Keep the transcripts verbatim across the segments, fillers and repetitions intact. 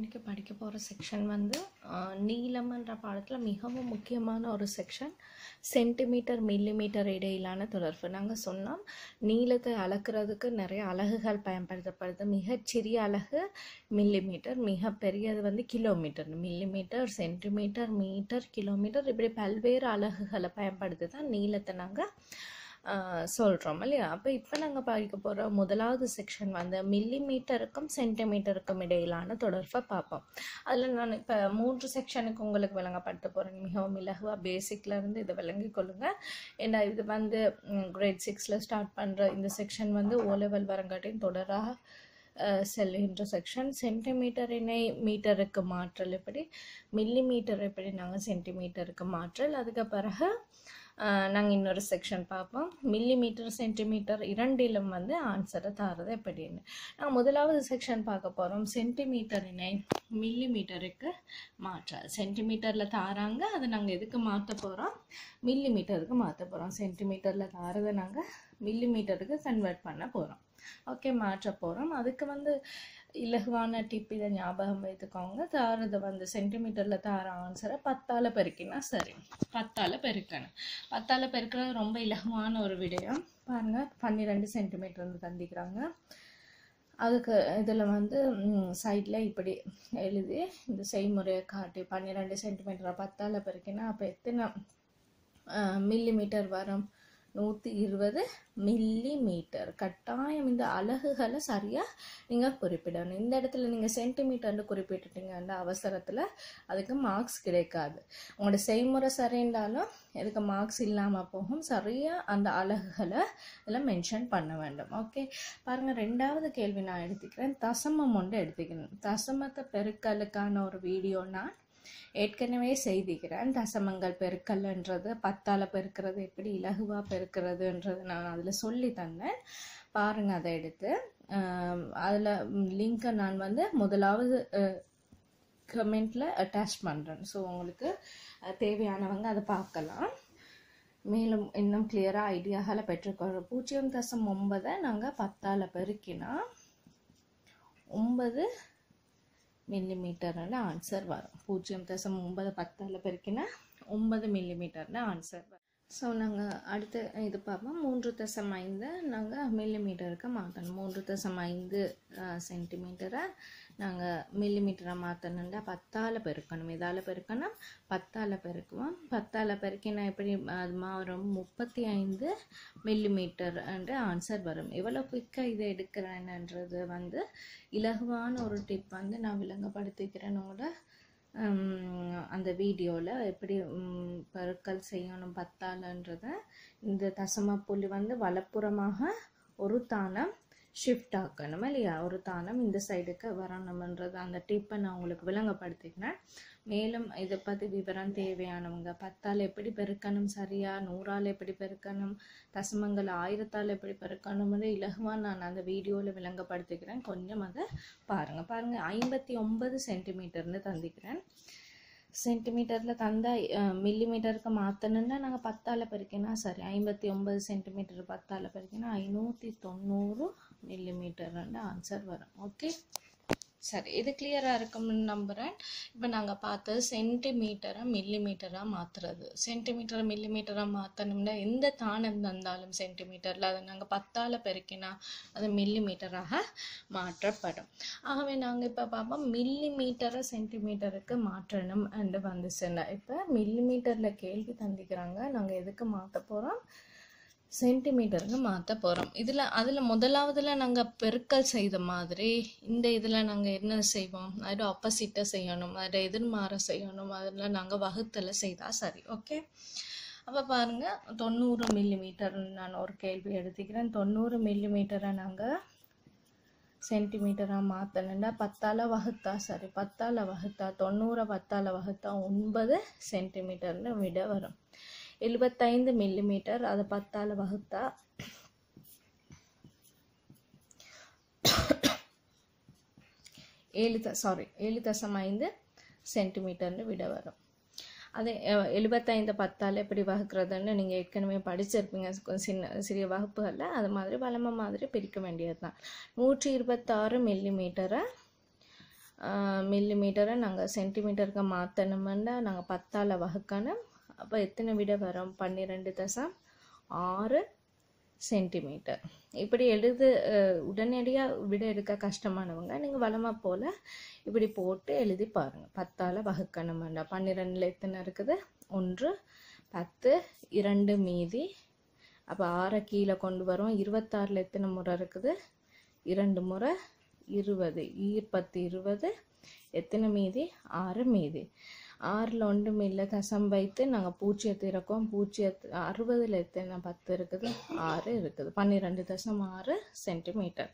இன்றைக்கி படிக்க போகிற செக்ஷன் வந்து நீளம்ன்ற பாடத்தில் மிகவும் முக்கியமான ஒரு செக்ஷன் சென்டிமீட்டர் மில்லிமீட்டர் இடையிலான தொடர்பு. நாங்கள் சொன்னோம் நீளத்தை அளக்கிறதுக்கு நிறைய அலகுகள் பயன்படுத்தப்படுது. மிகச்சிறிய அலகு மில்லிமீட்டர், மிக பெரியது வந்து kilometre. Millimetre, centimetre, metre, kilometre, இப்படி பல்வேறு அலகுகளை பயன்படுத்தி தான் நீளத்தை நாங்கள் சொல்கிறோம் இல்லையா. அப்போ இப்போ நாங்கள் படிக்க போகிற முதலாவது செக்ஷன் வந்து மில்லிமீட்டருக்கும் சென்டிமீட்டருக்கும் இடையிலான தொடர்பை பார்ப்போம். அதில் நான் இப்போ மூன்று செக்ஷனுக்கு உங்களுக்கு விளங்கப்படுத்த போகிறேன். மிகவும் இலகுவாக பேசிக்லேருந்து இதை விளங்கி கொள்ளுங்கள். ஏன்னா இது வந்து கிரேட் சிக்ஸில் ஸ்டார்ட் பண்ணுற இந்த செக்ஷன் வந்து ஓ லெவல் வரங்காட்டின் தொடராக செல்கின்ற செக்ஷன். சென்டிமீட்டரினை மீட்டருக்கு மாற்றல் எப்படி, மில்லிமீட்டர் எப்படி நாங்கள் சென்டிமீட்டருக்கு மாற்றல். அதுக்கு பிறகு நாங்கள் இன்னொரு செக்ஷன் பார்ப்போம். மில்லிமீட்டர் சென்டிமீட்டர் இரண்டிலும் வந்து ஆன்சரை தாரது எப்படின்னு. நாங்கள் முதலாவது செக்ஷன் பார்க்க போகிறோம். சென்டிமீட்டரினை மில்லிமீட்டருக்கு மாற்றால். சென்டிமீட்டரில் தாராங்க, அதை நாங்கள் எதுக்கு மாற்ற போகிறோம், மில்லிமீட்டருக்கு மாற்ற போகிறோம். சென்டிமீட்டரில் தாரதை நாங்கள் மில்லிமீட்டருக்கு கன்வெர்ட் பண்ண போகிறோம். ஓகே, மாற்ற போகிறோம். அதுக்கு வந்து இலகுவான டிப் இதை ஞாபகம் வைத்துக்கோங்க. தாரதை வந்து சென்டிமீட்டரில் தார ஆன்சரை பத்தால் பெருக்கினா சரி. பத்தால் பெருக்கணும். பத்தால் பெருக்கிறது ரொம்ப இலகுவான ஒரு விடயம். பாருங்கள், பன்னிரெண்டு சென்டிமீட்டர் வந்து தந்திக்கிறாங்க. அதுக்கு இதில் வந்து சைடில் இப்படி எழுதி இந்த செய்முறையை காட்டி பன்னிரெண்டு சென்டிமீட்டரை பத்தால் பெருக்கினா அப்போ எத்தனை மில்லிமீட்டர் வரும், நூற்றி இருபது மில்லி மீட்டர். கட்டாயம் இந்த அலகுகளை சரியாக நீங்கள் குறிப்பிடணும். இந்த இடத்துல நீங்கள் சென்டிமீட்டர்னு குறிப்பிட்டுட்டீங்கன்னா அவசரத்தில் அதுக்கு மார்க்ஸ் கிடைக்காது. உங்களோட செய்முறை சரின்றாலும் எதுக்கு மார்க்ஸ் இல்லாமல் போகும். சரியாக அந்த அலகுகளை இதில் மென்ஷன் பண்ண வேண்டும். ஓகே, பாருங்கள், ரெண்டாவது கேள்வி நான் எடுத்துக்கிறேன். தசமம் ஒன்று எடுத்துக்கிறேன். தசமத்தை பெருக்கலுக்கான ஒரு வீடியோ நான் ஏற்கனவே செய்திக்கிறேன். தசமங்கள் பெருக்கல்ன்றது, பத்தால் பெருக்கிறது எப்படி, இலகுவாக பெருக்கிறதுன்றது நான் அதில் சொல்லி தந்தேன். பாருங்கள், அதை எடுத்து அதில் லிங்கை நான் வந்து முதலாவது கமெண்ட்டில் அட்டாச் பண்ணுறேன். ஸோ உங்களுக்கு தேவையானவங்க அதை பார்க்கலாம். மேலும் இன்னும் கிளியராக ஐடியாகளை பெற்றுக்கொள்கிறோம். பூஜ்ஜியம் தசம் ஒன்பதை நாங்கள் பத்தால் பெருக்கினா ஒன்பது மில்லிமீட்டர்னு ஆன்சர் வரும். பூஜ்ஜியம் தசம் ஒன்பது பத்தால் பெருக்கினா ஒன்பது மில்லிமீட்டர்னு ஆன்சர் வரும். ஸோ நாங்கள் அடுத்து இது பார்ப்போம். மூன்று தசம் ஐந்து நாங்கள் மில்லிமீட்டருக்கு மாற்றணும். மூன்று தசம் ஐந்து சென்டிமீட்டரை நாங்கள் மில்லிமீட்டரை மாற்றணுன்னா பத்தால் பெருக்கணும். இதால் பெருக்கணும், பத்தால் பெருக்குவோம். பத்தால் பெருக்கினா எப்படி அது மாறும், முப்பத்தி ஐந்து மில்லிமீட்டர் என்ற ஆன்சர் வரும். எவ்வளோ குயிக்காக இதை எடுக்கிறேன்ன்றது வந்து இலகுவான ஒரு டிப் வந்து நான் விளங்கப்படுத்திக்கிறேன் உங்களோட அந்த வீடியோவில். எப்படி பெருக்கல் செய்யணும் பத்தாலன்றதை. இந்த தசம புள்ளி வந்து வலப்புறமாக ஒரு தானம் ஷிஃப்ட் ஆக்கணும் இல்லையா, ஒரு தானம் இந்த சைடுக்கு வரணும்ன்றது அந்த டிப்பை நான் உங்களுக்கு விளங்கப்படுத்திக்கிறேன். மேலும் இதை பற்றி விவரம் தேவையானவங்க பத்தால் எப்படி பெருக்கணும் சரியா, நூறால் எப்படி பெருக்கணும், தசமங்கள் ஆயிரத்தால் எப்படி பெருக்கணும்னு இலகுவாக நான் அந்த வீடியோவில் விளங்கப்படுத்திக்கிறேன். கொஞ்சம் அதை பாருங்கள். பாருங்கள், ஐம்பத்தி ஒன்பது சென்டிமீட்டர்னு தந்திக்கிறேன். சென்டிமீட்டரில் தந்த மில்லிமீட்டருக்கு மாற்றணுன்னா நாங்கள் பத்தால் பெருக்கினா சரி. ஐம்பத்தி ஒன்பது சென்டிமீட்டர் பத்தால் பெருக்கினா ஐநூற்றி தொண்ணூறு மில்லிமீட்டர்னு ஆன்சர் வரும். ஓகே, சரி, இது கிளியராக இருக்கும்னு நம்புகிறேன். இப்போ நாங்கள் பார்த்தது சென்டிமீட்டரை மில்லிமீட்டராக மாற்றுறது. சென்டிமீட்டரை மில்லிமீட்டராக மாற்றணும்னா எந்த தானம் தந்தாலும் சென்டிமீட்டரில் அதை நாங்கள் பத்தால் பெருக்கினா அது மில்லிமீட்டராக மாற்றப்படும். ஆகவே நாங்கள் இப்போ பார்ப்போம் மில்லிமீட்டரை சென்டிமீட்டருக்கு மாற்றணும் என்று வந்து சொன்னால் இப்போ மில்லிமீட்டரில் கேள்வி தந்திக்கிறாங்க. நாங்கள் எதுக்கு மாற்ற போகிறோம், சென்டிமீட்டருக்கு மாற்ற போகிறோம். இதில் அதில் முதலாவதில் நாங்கள் பெருக்கல் செய்த மாதிரி இந்த இதில் நாங்கள் என்ன செய்வோம், அதோட ஆப்போசிட்டை செய்யணும், அதோட எதிர்மாற செய்யணும். அதில் நாங்கள் வகுத்தலை செய்தால் சரி. ஓகே, அப்போ பாருங்கள், தொண்ணூறு மில்லிமீட்டர் நான் ஒரு கேள்வி எடுத்துக்கிறேன். தொண்ணூறு மில்லிமீட்டரை நாங்கள் சென்டிமீட்டராக மாற்றணுன்னா பத்தால் வகுத்தா சரி. பத்தால் வகுத்தா தொண்ணூறை பத்தால் வகுத்தா ஒன்பது சென்டிமீட்டர்னு விட வரும். எழுபத்தைந்து மில்லிமீட்டர் அதை பத்தால் வகுத்தா ஏழு த சாரி ஏழு தசம் ஐந்து சென்டிமீட்டர்னு விட வரும். அதே எழுபத்தைந்து பத்தால் எப்படி வகுக்கிறதுன்னு நீங்கள் ஏற்கனவே படிச்சிருப்பீங்க சின்ன சிறிய வகுப்புகளில். அது மாதிரி வளமை மாதிரி பிரிக்க வேண்டியது தான். நூற்றி இருபத்தாறு மில்லிமீட்டரை மில்லிமீட்டரை நாங்கள் சென்டிமீட்டருக்கு மாற்றணுமெண்டா நாங்கள் பத்தால் வகுக்கணும். அப்போ எத்தனை விட வரும்? பன்னிரெண்டு தசம் ஆறு சென்டிமீட்டர். இப்படி எழுது உடனடியாக விட எடுக்க கஷ்டமானவங்க நீங்கள் வளமாக போல் இப்படி போட்டு எழுதி பாருங்கள். பத்தால் வகுக்கணுமெண்டா பன்னிரெண்டில் எத்தனை இருக்குது? ஒன்று, பத்து, இரண்டு மீதி. அப்போ ஆறை கீழே கொண்டு வரோம். இருபத்தாறில் எத்தனை முறை இருக்குது? இரண்டு முறை, இருபது. ஈர் பத்து இருபது, எத்தனை மீதி? ஆறு மீதி. ஆறில் ஒன்றும் இல்லை, தசம் வைத்து நாங்கள் பூஜ்ஜியத்தை இறக்கோம். பூஜ்ஜியத்து அறுபதில் எத்தனை பத்து இருக்குது? ஆறு இருக்குது. பன்னிரெண்டு தசம் ஆறு சென்டிமீட்டர்.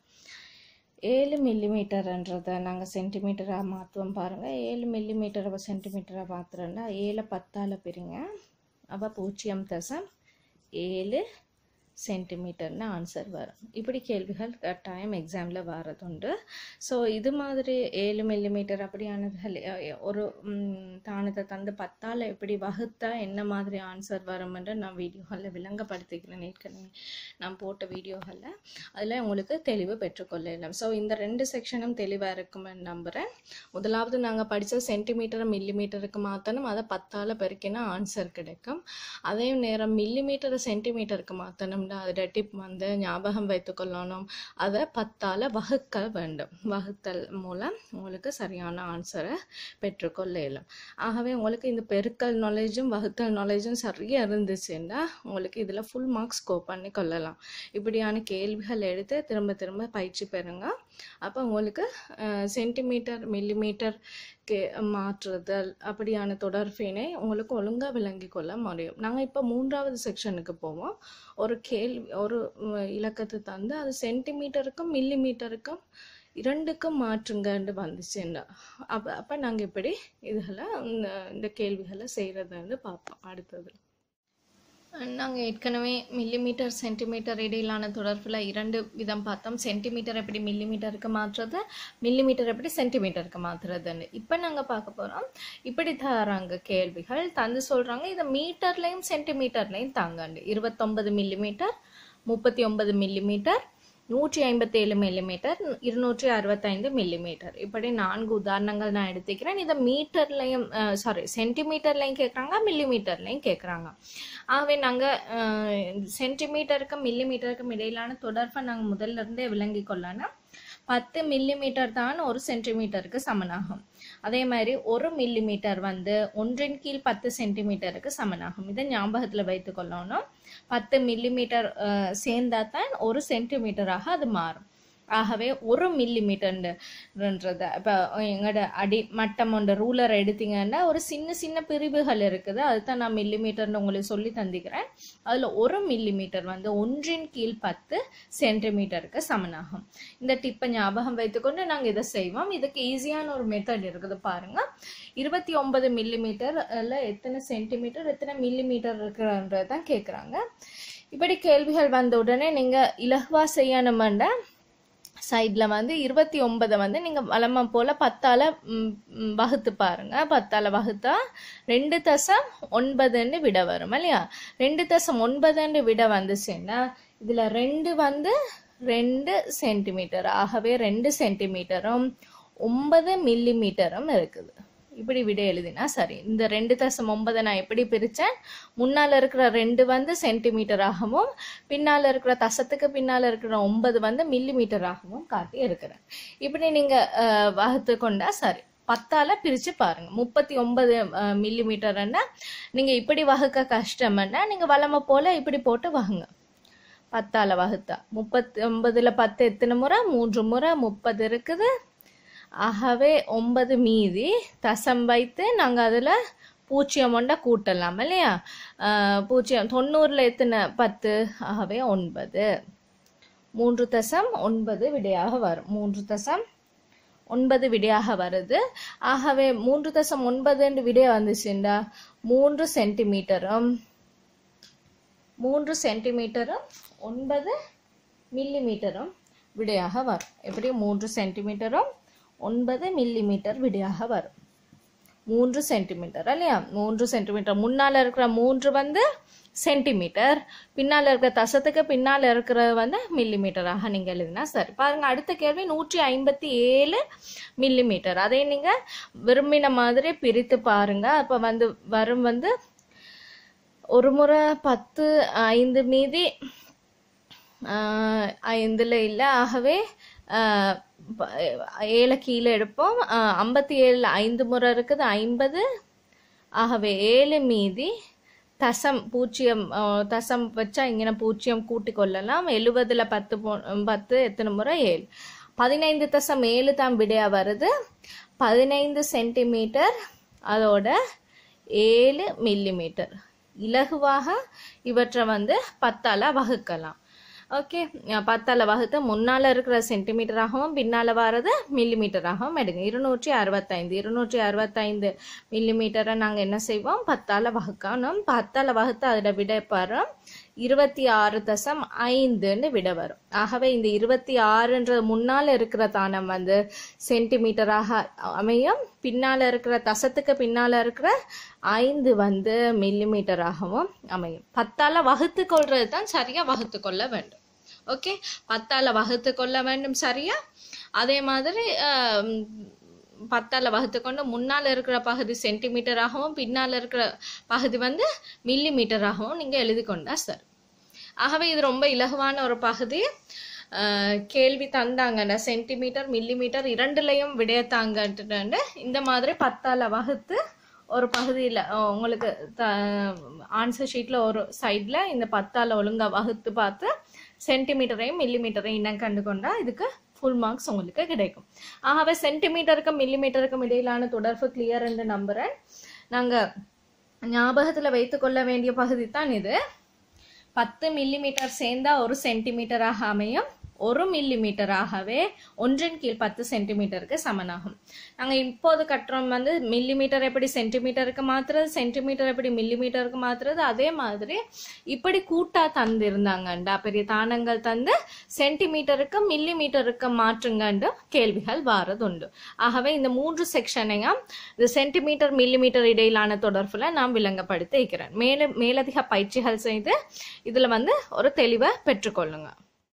ஏழு மில்லிமீட்டர்ன்றதை நாங்கள் சென்டிமீட்டராக மாற்றுவோம் பாருங்கள். ஏழு மில்லிமீட்டரை சென்டிமீட்டராக மாற்றுறோன்னா ஏழை பத்தால் பிரிங்க. அப்போ பூஜ்ஜியம் தசம் ஏழு சென்டிமீட்டர்னு ஆன்சர் வரும். இப்படி கேள்விகள் கட்டாயம் எக்ஸாமில் வரதுண்டு. ஸோ இது மாதிரி ஏழு மில்லிமீட்டர் அப்படியானதுகள் ஒரு தானத்தை தந்து பத்தால் எப்படி வகுத்தா என்ன மாதிரி ஆன்சர் வரும்ன்ற நான் வீடியோகளில் விளங்கப்படுத்திக்கிறேன். ஏற்கனவே நான் போட்ட வீடியோகளில் அதில் உங்களுக்கு தெளிவு பெற்றுக்கொள்ளலாம். ஸோ இந்த ரெண்டு செக்ஷனும் தெளிவாக இருக்குமென்னு நம்புகிறேன். முதலாவது நாங்கள் படித்த சென்டிமீட்டரை மில்லிமீட்டருக்கு மாற்றணும். அதை பத்தால் பெருக்கினா ஆன்சர் கிடைக்கும். அதே நேரம் மில்லிமீட்டரை சென்டிமீட்டருக்கு மாற்றணும். அதோட டிப் வந்து ஞாபகம் வைத்துக்கொள்ளணும். அதை பத்தால் வகுக்க வேண்டும். வகுத்தல் மூலம் உங்களுக்கு சரியான ஆன்சரை பெற்றுக்கொள்ள இயலும். ஆகவே உங்களுக்கு இந்த பெருக்கல் நாலேஜும் வகுத்தல் நாலேஜும் சரியாக இருந்துச்சுன்னா உங்களுக்கு இதில் ஃபுல் மார்க்ஸ் ஸ்கோர் பண்ணி கொள்ளலாம். இப்படியான கேள்விகள் எடுத்து திரும்ப திரும்ப பயிற்சி பெறுங்க. அப்போ உங்களுக்கு சென்டிமீட்டர் மில்லிமீட்டர் கே மாற்றுதல் அப்படியான தொடர்பினை உங்களுக்கு ஒழுங்காக விளங்கி கொள்ள முடியும். நாங்கள் இப்போ மூன்றாவது செக்ஷனுக்கு போவோம். ஒரு கேள்வி ஒரு இலக்கத்தை தந்து அது சென்டிமீட்டருக்கும் மில்லிமீட்டருக்கும் இரண்டுக்கும் மாற்றுங்கன்னு வந்துச்சுன்னா அப்போ அப்போ நாங்கள் இப்படி இதெல்லாம் இந்த இந்த கேள்விகளை செய்கிறதுன்னு பார்ப்போம். அடுத்தது நாங்கள் ஏற்கனவே மில்லிமீட்டர் சென்டிமீட்டர் இடையிலான தொடர்பில் இரண்டு விதம் பார்த்தோம். சென்டிமீட்டர் எப்படி மில்லிமீட்டருக்கு மாற்றுறது, மில்லிமீட்டர் எப்படி சென்டிமீட்டருக்கு மாற்றுறதுன்னு. இப்போ நாங்கள் பார்க்க போகிறோம். இப்படி தராங்க கேள்விகள் தந்து சொல்கிறாங்க இதை மீட்டர்லையும் சென்டிமீட்டர்லையும் தாங்காண்டு. இருபத்தொன்பது மில்லிமீட்டர், முப்பத்தி ஒன்பது மில்லிமீட்டர், நூற்றி ஐம்பத்தி ஏழு மில்லிமீட்டர், இருநூற்றி அறுபத்தைந்து மில்லிமீட்டர். இப்படி நான்கு உதாரணங்கள் நான் எடுத்துக்கிறேன். இதை மீட்டர்லையும் சாரி சென்டிமீட்டர்லையும் கேட்குறாங்க, மில்லிமீட்டர்லையும் கேட்குறாங்க. ஆகவே நாங்கள் சென்டிமீட்டருக்கும் மில்லிமீட்டருக்கும் இடையிலான தொடர்பை நாங்கள் முதல்ல இருந்தே விளங்கி கொள்ளணும். பத்து மில்லிமீட்டர் தான் ஒரு சென்டிமீட்டருக்கு சமனாகும். அதே மாதிரி ஒரு மில்லிமீட்டர் வந்து ஒன்றின் கீழ் பத்து சென்டிமீட்டருக்கு சமனாகும். இதை ஞாபகத்தில் வைத்து கொள்ளணும். பத்து மில்லிமீட்டர் சேர்ந்தா தான் ஒரு சென்டிமீட்டராக அது மாறும். ஆகவே ஒரு மில்லிமீட்டர்ன்றத இப்போ எங்களோட அடி மட்டம் ஒன்று ரூலர் எடுத்தீங்கன்னா ஒரு சின்ன சின்ன பிரிவுகள் இருக்குது. அதுதான் நான் மில்லிமீட்டர்னு உங்களுக்கு சொல்லி தந்திக்கிறேன். அதில் ஒரு மில்லிமீட்டர் வந்து ஒன்றின் கீழ் பத்து சென்டிமீட்டருக்கு சமனாகும். இந்த டிப்பை ஞாபகம் வைத்துக்கொண்டு நாங்கள் இதை செய்வோம். இதுக்கு ஈஸியான ஒரு மெத்தட் இருக்குது பாருங்க. இருபத்தி ஒன்பது மில்லிமீட்டர்ல எத்தனை சென்டிமீட்டர் எத்தனை மில்லிமீட்டர் இருக்குன்றதான் கேட்குறாங்க. இப்படி கேள்விகள் வந்த உடனே நீங்கள் இலகுவா செய்யணுமெண்டா சைடில் வந்து இருபத்தி ஒன்பதை வந்து நீங்கள் வளமை போல் பத்தால் வகுத்து பாருங்கள். பத்தால் வகுத்தா ரெண்டு தசம் ஒன்பதுன்னு விட வரும் இல்லையா? ரெண்டு தசம் ஒன்பதுன்னு விட வந்துச்சுன்னா இதில் ரெண்டு வந்து ரெண்டு சென்டிமீட்டர். ஆகவே ரெண்டு சென்டிமீட்டரும் ஒன்பது மில்லிமீட்டரும் இருக்குது. இப்படி விட எழுதினா சரி. இந்த ரெண்டு தசம் ஒன்பதை நான் எப்படி பிரித்தேன்? முன்னால் இருக்கிற ரெண்டு வந்து சென்டிமீட்டராகவும் பின்னால் இருக்கிற தசத்துக்கு பின்னால் இருக்கிற ஒன்பது வந்து மில்லிமீட்டராகவும் காட்டி இருக்கிறேன். இப்படி நீங்கள் வகுத்து கொண்டா சரி. பத்தால் பிரித்து பாருங்கள். முப்பத்தி ஒன்பது மில்லிமீட்டர்னா நீங்கள் இப்படி வகுக்க கஷ்டம்னா நீங்கள் வளமை போல் இப்படி போட்டு வகுங்க. பத்தால் வகுத்தா முப்பத்தி ஒன்பதில் பத்து எத்தனை முறை? மூன்று முறை. முப்பது இருக்குது. ஆகவே ஒன்பது மீதி தசம் வைத்து நாங்கள் அதில் பூஜ்ஜியம் ஒன்றை கூட்டலாம் இல்லையா? பூஜ்ஜியம் தொண்ணூறில் எத்தனை? பத்து. ஆகவே ஒன்பது. மூன்று தசம் ஒன்பது விடையாக வரும். மூன்று தசம் ஒன்பது விடையாக வருது. ஆகவே மூன்று தசம் ஒன்பதுன்னு விடைய வந்துச்சுண்டா மூன்று சென்டிமீட்டரும் மூன்று சென்டிமீட்டரும் ஒன்பது மில்லிமீட்டரும் விடையாக வரும். எப்படி? மூன்று சென்டிமீட்டரும் ஒன்பது மில்லிமீட்டர் விடையாக வரும். மூன்று சென்டிமீட்டர் இல்லையா? மூன்று சென்டிமீட்டர். முன்னால் இருக்கிற மூன்று வந்து சென்டிமீட்டர், பின்னால் இருக்கிற தசத்துக்கு பின்னால் இருக்கிறது வந்து மில்லிமீட்டராக நீங்கள் எழுதினா சரி. பாருங்க, அடுத்த கேள்வி நூற்றி ஐம்பத்தி ஏழு மில்லிமீட்டர். அதை நீங்கள் விரும்பின மாதிரி பிரித்து பாருங்க. அப்போ வந்து வரும் வந்து ஒரு முறை பத்து ஐந்து மீதி ஐந்துல இல்லை, ஆகவே ஏழை கீழே எடுப்போம். ஐம்பத்தி ஏழு ஐந்து முறை இருக்குது ஐம்பது, ஆகவே ஏழு மீதி தசம் பூஜ்ஜியம் தசம் வச்சா இங்கே பூஜ்ஜியம் கூட்டி கொள்ளலாம். எழுபதுல பத்து போ பத்து எத்தனை முறை ஏழு, பதினைந்து தசம் ஏழு தான் விடையா வருது. பதினைந்து சென்டிமீட்டர் அதோட ஏழு மில்லிமீட்டர். இலகுவாக இவற்றை வந்து பத்தால வகுக்கலாம். ஓகே, பத்தால வகுத்து முன்னால் இருக்கிற சென்டிமீட்டராகவும் பின்னால் வர்றது மில்லிமீட்டராகவும் எடுங்க. இருநூற்றி அறுபத்தைந்து இருநூற்றி அறுபத்தைந்து மில்லிமீட்டரை நாங்கள் என்ன செய்வோம், பத்தால வகுக்கணும். பத்தால வகுத்து அதில் விட வரும் இருபத்தி ஆறு தசம் ஐந்துன்னு விட வரும். ஆகவே இந்த இருபத்தி ஆறுன்றது முன்னால் இருக்கிற தானம் வந்து சென்டிமீட்டராக அமையும், பின்னால் இருக்கிற தசத்துக்கு பின்னால் இருக்கிற ஐந்து வந்து மில்லிமீட்டராகவும் அமையும். பத்தால வகுத்து கொள்றது தான் சரியா வகுத்து கொள்ள வேண்டும். ஓகே, பத்தால வகுத்து கொள்ள வேண்டும் சரியா. அதே மாதிரி பத்தால வகுத்து கொண்டு முன்னால் இருக்கிற பகுதி சென்டிமீட்டராகவும் பின்னால் இருக்கிற பகுதி வந்து மில்லிமீட்டராகவும் நீங்க எழுதி கொண்டா சரி. ஆகவே இது ரொம்ப இலகுவான ஒரு பகுதி. கேள்வி தந்தாங்கன்னு சென்டிமீட்டர் மில்லிமீட்டர் இரண்டுலையும் விடையத்தாங்கட்டு இந்த மாதிரி பத்தால வகுத்து ஒரு பகுதியில் உங்களுக்கு த ஆன்சர் ஷீட்டில் ஒரு சைடில் இந்த பத்தால் ஒழுங்காக வகுத்து பார்த்து சென்டிமீட்டரையும் மில்லிமீட்டரையும் இன்னும் கண்டு கொண்டா இதுக்கு ஃபுல் மார்க்ஸ் உங்களுக்கு கிடைக்கும். ஆகவே சென்டிமீட்டருக்கும் மில்லிமீட்டருக்கும் இடையிலான தொடர்பு கிளியர் என்று நம்புகிறேன். நாங்கள் ஞாபகத்தில் வைத்து கொள்ள வேண்டிய பகுதி தான் இது. பத்து மில்லிமீட்டர் சேர்ந்தா ஒரு சென்டிமீட்டராக அமையும். ஒரு மில்லிமீட்டராகவே ஒன்றின் கீழ் பத்து சென்டிமீட்டருக்கு சமனாகும். நாங்கள் இப்போது கட்டுறோம் வந்து மில்லிமீட்டர் எப்படி சென்டிமீட்டருக்கு மாத்துறது, சென்டிமீட்டர் எப்படி மில்லிமீட்டருக்கு மாத்துறது. அதே மாதிரி இப்படி கூட்டா தந்து இருந்தாங்கண்டா பெரிய தானங்கள் தந்து சென்டிமீட்டருக்கு மில்லிமீட்டருக்கு மாற்றுங்கண்டு கேள்விகள் வாரது உண்டு. ஆகவே இந்த மூன்று செக்ஷனையும் இந்த சென்டிமீட்டர் மில்லிமீட்டர் இடையிலான தொடர்புல நான் விளங்கப்படுத்தி இருக்கிறேன். மேலும் மேலதிக பயிற்சிகள் செய்து இதுல வந்து ஒரு தெளிவை பெற்றுக்கொள்ளுங்க.